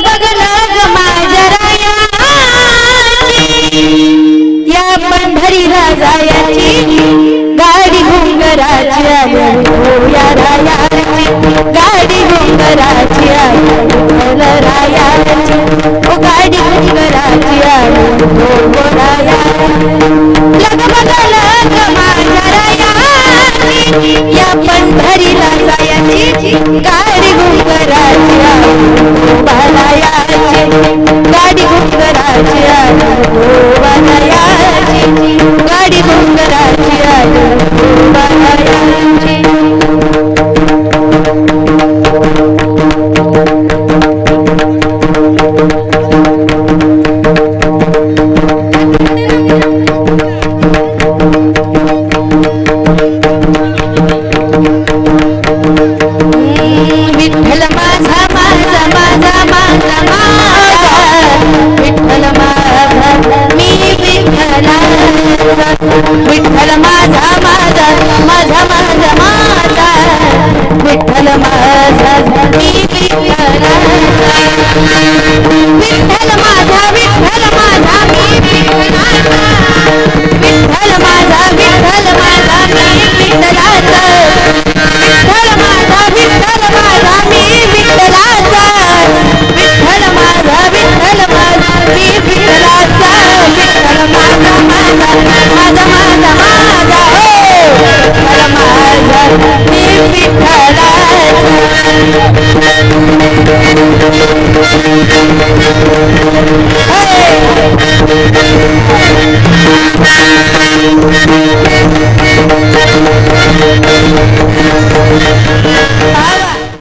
बघला ग माझ्या रायाची या पंढरीला जायची गाडी घुंगराची आली या रायाची गाडी घुंगराची आली रायाची ओ गाडी घुंगराची आली लग बघला ग माझ्या रायाची या पंढरीला जायची गाडी घुंगराची बालायाची गाडी घुंगराची बालायाची गाडी घुंगराची बालायाची विठ्ठल माझा माझा माझा माझा माझा विठ्ठल माझा मी विठ्ठलाचा विठ्ठल माझा माझा माझा माझा माझा विठ्ठल माझा मी विठ्ठलाचा विठ्ठल माझा मी विठ्ठलाचा विठ्ठल माझा मी विठ्ठलाचा विठ्ठल माझा मी विठ्ठलाचा विठ्ठल माझा मी विठ्ठलाचा विठ्ठल माझा माझा माझा माझा माझा विठ्ठल माझा मी विठ्ठलाचा